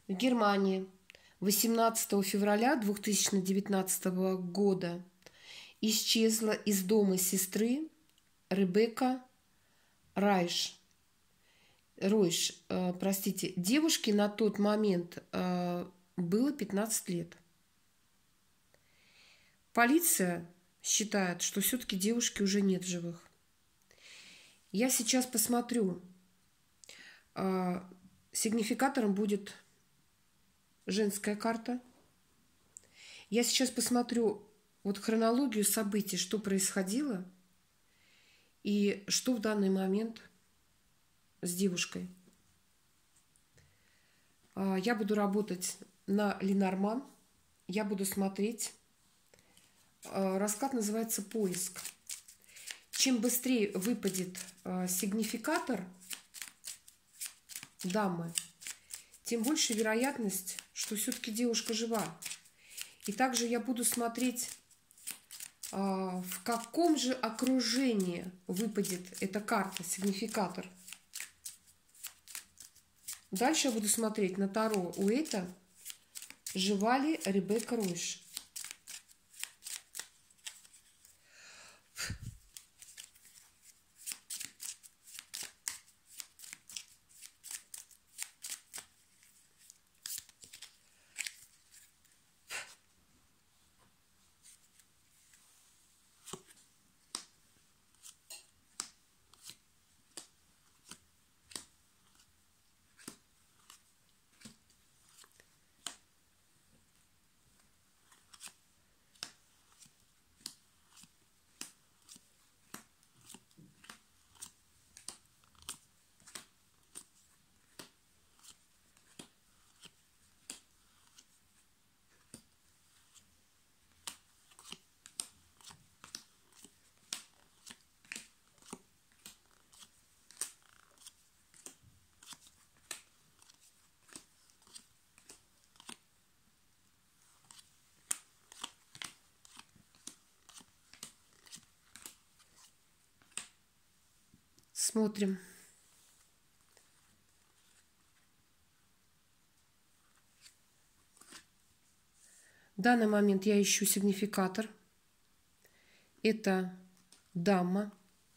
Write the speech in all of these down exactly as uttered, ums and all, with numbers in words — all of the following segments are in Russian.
В Германии восемнадцатого февраля две тысячи девятнадцатого года исчезла из дома сестры Ребекка Райш. Ройш, э, простите, девушке на тот момент э, было пятнадцать лет. Полиция считает, что все-таки девушки уже нет в живых. Я сейчас посмотрю. Э, сигнификатором будет женская карта. Я сейчас посмотрю вот хронологию событий, что происходило и что в данный момент с девушкой. Я буду работать на Ленорман. Я буду смотреть. Расклад называется «Поиск». Чем быстрее выпадет сигнификатор дамы, тем больше вероятность, что все-таки девушка жива. И также я буду смотреть, в каком же окружении выпадет эта карта, сигнификатор. Дальше я буду смотреть на Таро Уэйта, жива ли Ребекка Ройш. Смотрим. В данный момент я ищу сигнификатор. Это дама.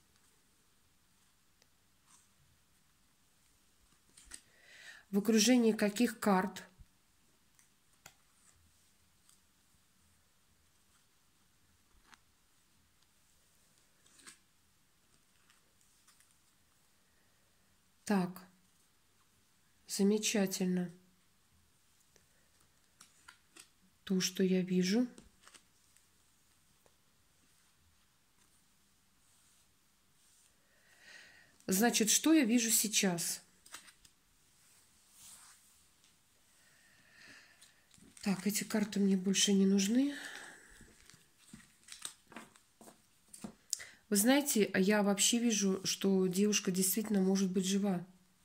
В окружении каких карт? Так, замечательно. То, что я вижу. Значит, что я вижу сейчас? Так, эти карты мне больше не нужны. Вы знаете, я вообще вижу, что девушка действительно может быть жива.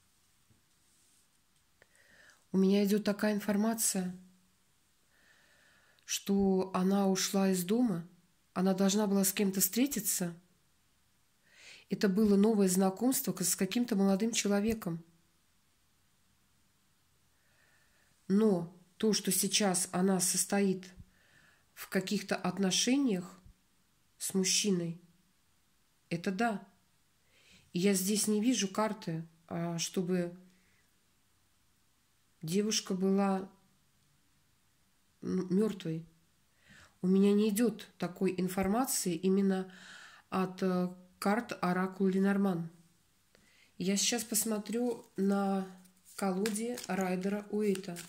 У меня идет такая информация, что она ушла из дома, она должна была с кем-то встретиться. Это было новое знакомство с каким-то молодым человеком. Но то, что сейчас она состоит в каких-то отношениях с мужчиной, это да. И я здесь не вижу карты, чтобы девушка была мертвой. У меня не идет такой информации именно от карт Оракула Ленорман. Я сейчас посмотрю на колоде Райдера Уэйта.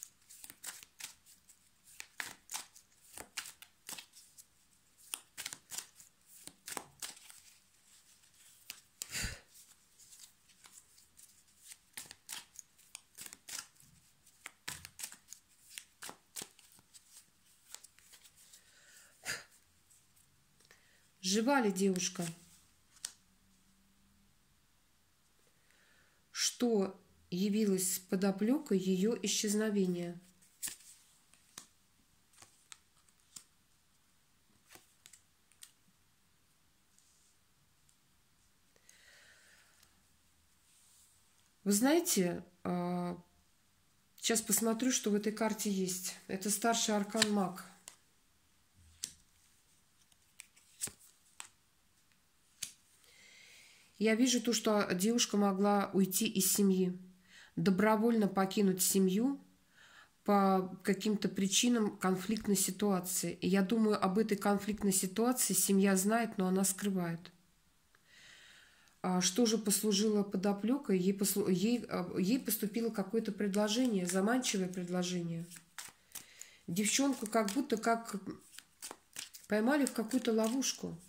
Жива ли девушка? Что явилось подоплекой ее исчезновения? Вы знаете, Сейчас посмотрю, что в этой карте есть. Это старший аркан маг. Я вижу то, что девушка могла уйти из семьи, добровольно покинуть семью по каким-то причинам конфликтной ситуации. И я думаю, об этой конфликтной ситуации семья знает, но она скрывает. А что же послужило подоплекой? Ей, послу... ей, ей поступило какое-то предложение, заманчивое предложение. Девчонку как будто как поймали в какую-то ловушку.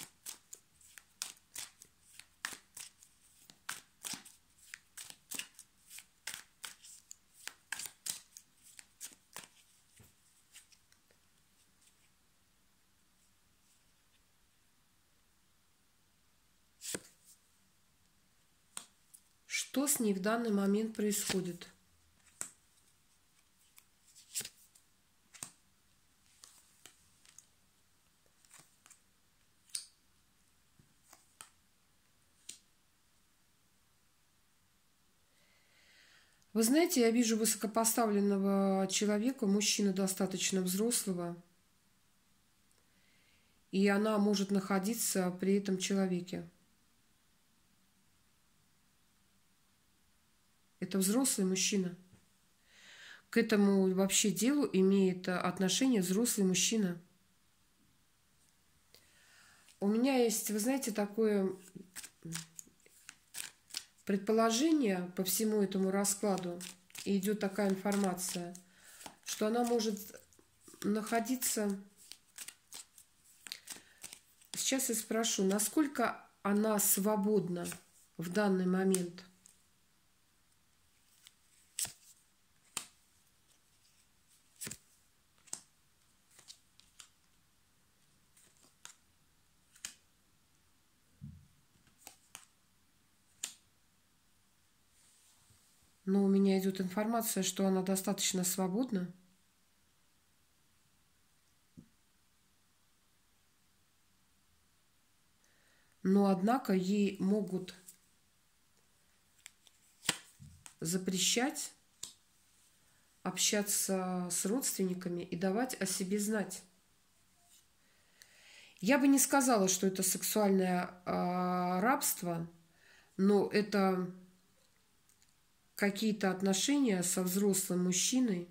Что с ней в данный момент происходит? Вы знаете, я вижу высокопоставленного человека, мужчину достаточно взрослого, и она может находиться при этом человеке. Это взрослый мужчина. К этому вообще делу имеет отношение взрослый мужчина. У меня есть, вы знаете, такое предположение по всему этому раскладу, и идет такая информация, что она может находиться... Сейчас я спрошу, насколько она свободна в данный момент? Но у меня идет информация, что она достаточно свободна. Но, однако, ей могут запрещать общаться с родственниками и давать о себе знать. Я бы не сказала, что это сексуальное э, рабство, но это какие-то отношения со взрослым мужчиной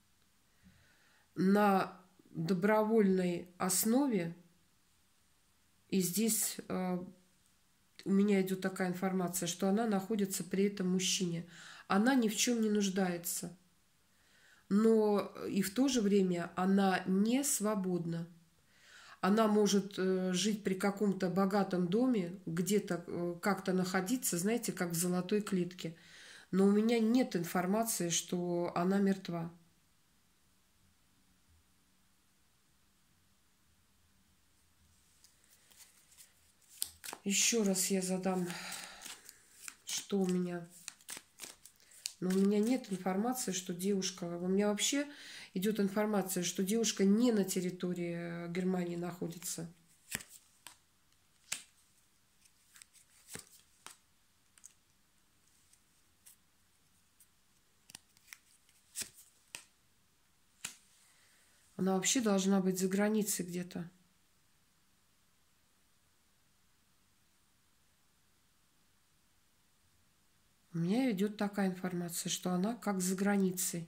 на добровольной основе. И здесь э, у меня идет такая информация, что она находится при этом мужчине. Она ни в чем не нуждается. Но и в то же время она не свободна. Она может э, жить при каком-то богатом доме, где-то э, как-то находиться, знаете, как в золотой клетке. Но у меня нет информации, что она мертва. Еще раз я задам, что у меня. Но у меня нет информации, что девушка... У меня вообще идет информация, что девушка не на территории Германии находится. Она вообще должна быть за границей где-то. У меня идет такая информация, что она как за границей.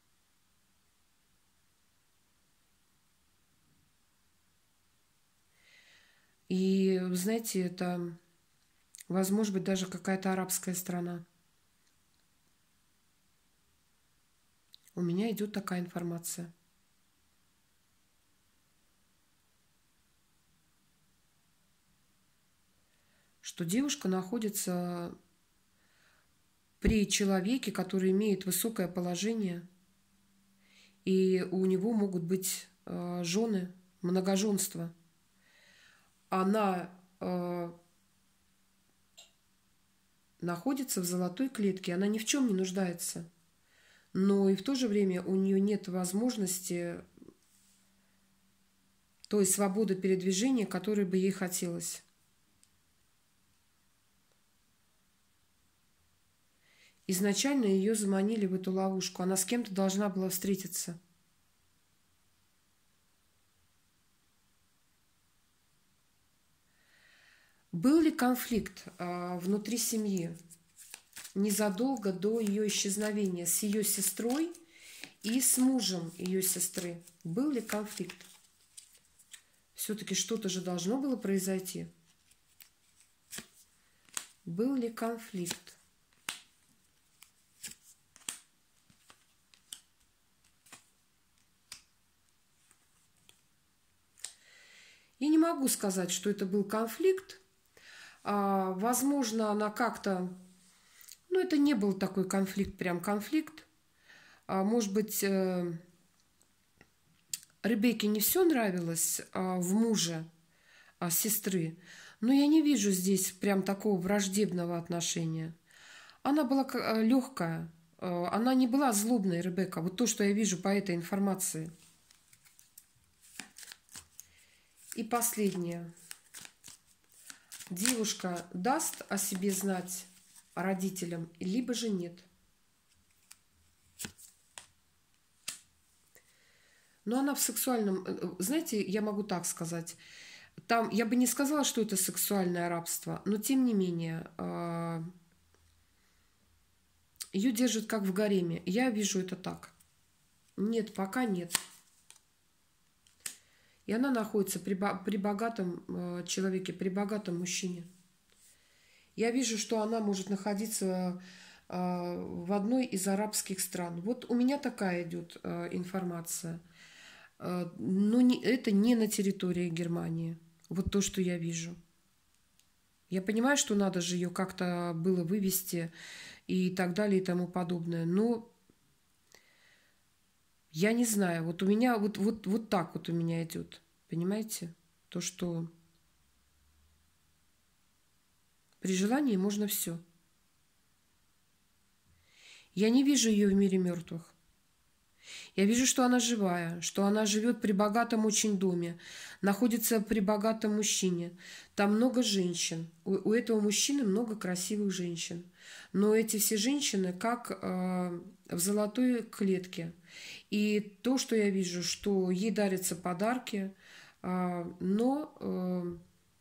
И, знаете, это, возможно быть, даже какая-то арабская страна. У меня идет такая информация. Что девушка находится при человеке, который имеет высокое положение, и у него могут быть э, жены, многоженство. Она э, находится в золотой клетке, она ни в чем не нуждается, но и в то же время у нее нет возможности той свободы передвижения, которой бы ей хотелось. Изначально ее заманили в эту ловушку. Она с кем-то должна была встретиться. Был ли конфликт а, внутри семьи незадолго до ее исчезновения с ее сестрой и с мужем ее сестры? Был ли конфликт? Все-таки что-то же должно было произойти. Был ли конфликт? Я не могу сказать, что это был конфликт. А, возможно, она как-то... Ну, это не был такой конфликт, прям конфликт. А, может быть, э, Ребекке не все нравилось а, в муже а, сестры, но я не вижу здесь прям такого враждебного отношения. Она была легкая, э, она не была злобной, Ребекка. Вот то, что я вижу по этой информации. И последнее. Девушка даст о себе знать родителям, либо же нет. Но она в сексуальном... Знаете, я могу так сказать. Там, я бы не сказала, что это сексуальное рабство, но тем не менее, ее держат как в гареме. Я вижу это так. Нет, пока нет. И она находится при, при богатом э, человеке, при богатом мужчине. Я вижу, что она может находиться э, в одной из арабских стран. Вот у меня такая идет э, информация. Э, но не, это не на территории Германии. Вот то, что я вижу. Я понимаю, что надо же ее как-то было вывести и так далее и тому подобное. Но я не знаю, вот у меня вот, вот, вот так вот у меня идет, понимаете? То, что при желании можно все. Я не вижу ее в мире мертвых. Я вижу, что она живая, что она живет при богатом очень доме, находится при богатом мужчине. Там много женщин. У, у этого мужчины много красивых женщин. Но эти все женщины как э, в золотой клетке. И то, что я вижу, что ей дарятся подарки, э, но э,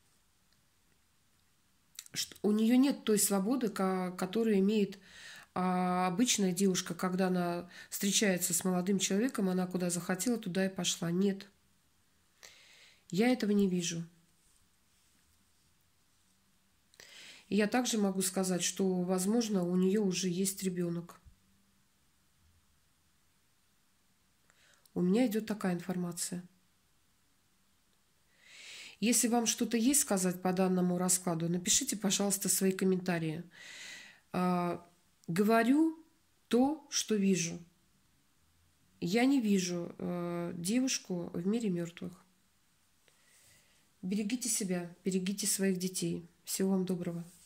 у нее нет той свободы, которую имеет а обычная девушка, когда она встречается с молодым человеком, она куда захотела, туда и пошла. Нет. Я этого не вижу. И я также могу сказать, что, возможно, у нее уже есть ребенок. У меня идет такая информация. Если вам что-то есть сказать по данному раскладу, напишите, пожалуйста, свои комментарии. Говорю то, что вижу. Я не вижу э, девушку в мире мертвых. Берегите себя, берегите своих детей. Всего вам доброго.